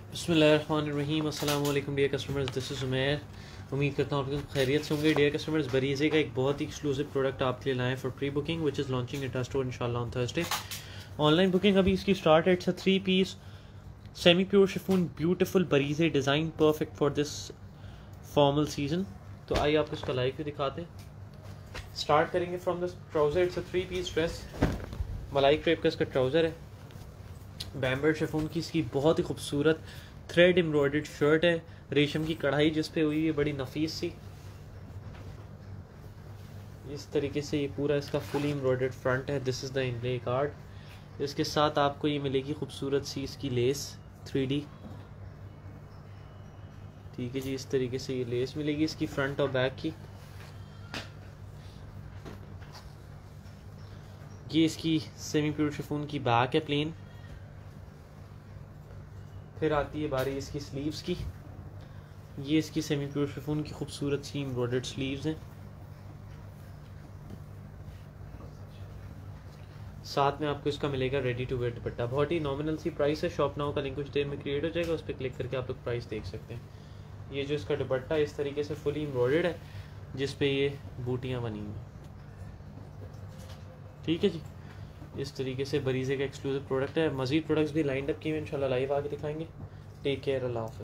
बिस्मिल्लाहिर्रहमानिर्रहीम अस्सलाम वालेकुम dear customers, this is Umair. उम्मीद करता हूँ कि खैरियत से होंगे। डियर कस्टमर्स, बरीज़े का एक बहुत ही एक्सक्लूसिव प्रोडक्ट आपके लिए लाए for pre booking which is launching at our store इंशाल्लाह ऑन थर्सडे। ऑनलाइन बुकिंग अभी इसकी स्टार्ट है। It's a 3 piece semi pure chiffon beautiful Bareeze design perfect for this formal season. तो आइए आपको इसका लाइव भी दिखाते हैं। स्टार्ट करेंगे from this trouser. It's a 3 piece dress, मलाई क्रेप का इसका ट्राउज़र है। बैम्बर शिफॉन की इसकी बहुत ही खूबसूरत थ्रेड एम्ब्रॉयडर्ड शर्ट है, रेशम की कढ़ाई जिस पे हुई है बड़ी नफीस सी। इस तरीके से ये पूरा इसका फुली एम्ब्रॉयडर्ड फ्रंट है। This is the inlay card. इसके साथ आपको ये मिलेगी खूबसूरत सी इसकी लेस 3D। ठीक है जी, इस तरीके से ये लेस मिलेगी इसकी फ्रंट और बैक की। ये इसकी सेमी प्योर शिफॉन की बैक है प्लेन। फिर आती है बारी इसकी स्लीव्स की। ये इसकी सेमी प्योर शिफॉन की खूबसूरत सी एम्ब्रॉयडर्ड स्लीव्स हैं। साथ में आपको इसका मिलेगा रेडी टू वेयर दुपट्टा। बहुत ही नॉमिनल सी प्राइस है। शॉप नाउ का लिंक कुछ देर में क्रिएट हो जाएगा, उस पर क्लिक करके आप लोग प्राइस देख सकते हैं। ये जो इसका दुपट्टा इस तरीके से फुली एम्ब्रॉयडर्ड है, जिस पे ये बूटियाँ बनी हुई। ठीक है जी, इस तरीके से बरीज़े का एक्सक्लूसिव प्रोडक्ट है। मज़ीद प्रोडक्ट्स भी लाइंड अप किए हैं, इंशाल्लाह लाइव आके दिखाएंगे। टेक केयर, अल्लाह हाफ़िज़।